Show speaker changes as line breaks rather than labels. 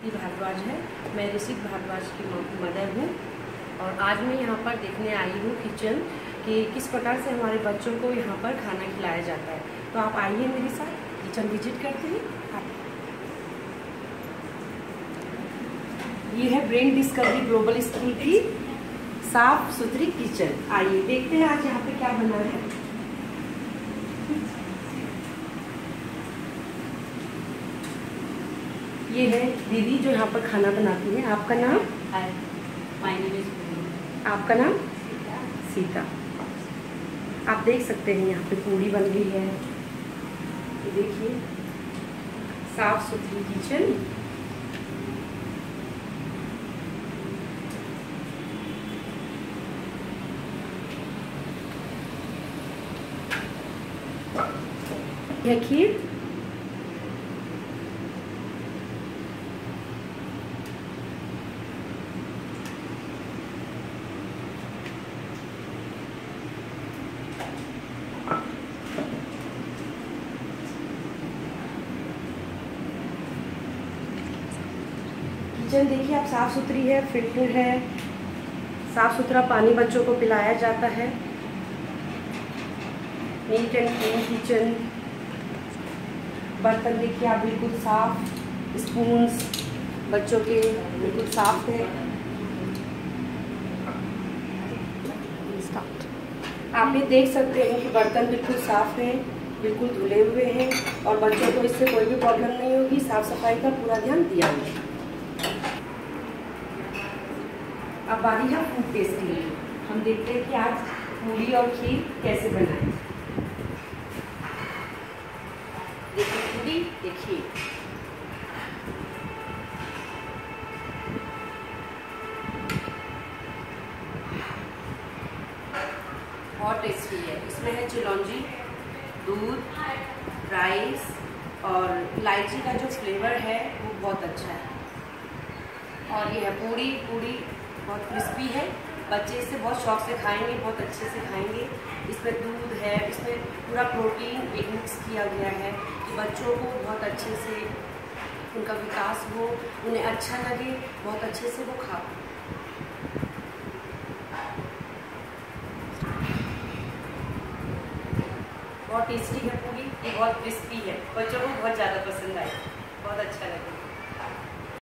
भारद्वाज है। मैं ऋषिक भारद्वाज की मदर हूँ और आज मैं यहाँ पर देखने आई हूँ किचन कि किस प्रकार से हमारे बच्चों को यहाँ पर खाना खिलाया जाता है। तो आप आइए मेरे साथ किचन विजिट करते हैं। ये है ब्रेन डिस्कवरी ग्लोबल स्कूल की साफ सुथरी किचन। आइए देखते हैं आज यहाँ पे क्या बना है। ये है दीदी जो यहाँ पर खाना बनाती है। आपका नाम? आपका नाम? सीता। आप देख सकते हैं यहाँ पे पूरी बन रही है। ये देखिए साफ सुथरी किचन। यह खीर, किचन देखिए आप साफ सुथरी है, फिल्टर है, साफ सुथरा पानी बच्चों को पिलाया जाता है। Neat and clean kitchen. बर्तन देखिए आप बिल्कुल साफ, स्पून्स बच्चों के बिल्कुल साफ है। आप ये देख सकते हैं कि बर्तन बिल्कुल साफ है, बिल्कुल धुले हुए हैं और बच्चों को इससे कोई भी प्रॉब्लम नहीं होगी। साफ सफाई का पूरा ध्यान दिया है। अब बारी है फूड टेस्टिंग की। हम देखते हैं कि आज पूरी और खीर कैसे बनाएं। देखिए पूरी, देखिए बहुत टेस्टी है। इसमें है चिलौंजी, दूध, राइस और इलायची का जो फ्लेवर है वो बहुत अच्छा है। और ये है पूरी बहुत क्रिस्पी है। बच्चे इसे बहुत शौक से खाएंगे, बहुत अच्छे से खाएंगे। इसमें दूध है, इसमें पूरा प्रोटीन एक मिक्स किया गया है कि बच्चों को बहुत अच्छे से उनका विकास हो, उन्हें अच्छा लगे, बहुत अच्छे से वो खा। बहुत टेस्टी है पूरी, ये बहुत क्रिस्पी है, बच्चों को बहुत ज़्यादा पसंद आए, बहुत अच्छा लगे।